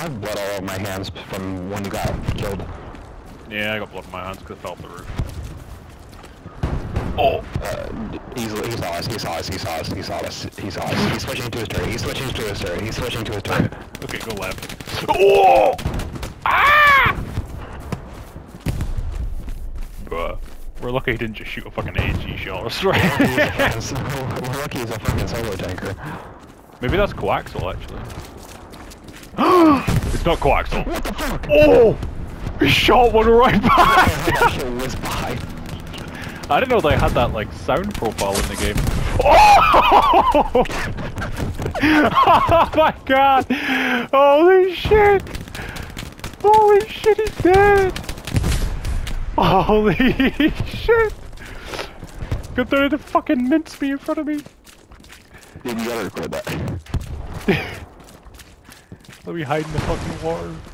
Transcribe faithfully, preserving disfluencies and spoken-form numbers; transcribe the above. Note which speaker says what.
Speaker 1: I have blood all over my hands from when you got killed.
Speaker 2: Yeah, I got blood on my hands because I fell off the roof. Oh!
Speaker 1: Uh, he's, he saw us, he saw us, he saw us, he saw us, he saw us. He's switching to his turret, he's switching to his turret, he's switching to his turret.
Speaker 2: Okay, go left. Oh! Ah! Bruh. We're lucky he didn't just shoot a fucking A G shot us, right?
Speaker 1: We're lucky he's a fucking solo tanker.
Speaker 2: Maybe that's coaxial, actually. It's not coaxial.
Speaker 1: What the fuck?
Speaker 2: Oh! He shot one right back!
Speaker 1: That shit was by.
Speaker 2: I didn't know they had that, like, sound profile in the game. Oh! Oh my god! Holy shit! Holy shit, he's dead! Holy shit! Good thing to fucking mince me in front of me.
Speaker 1: Dude, you gotta record that.
Speaker 2: Let me hide in the fucking water.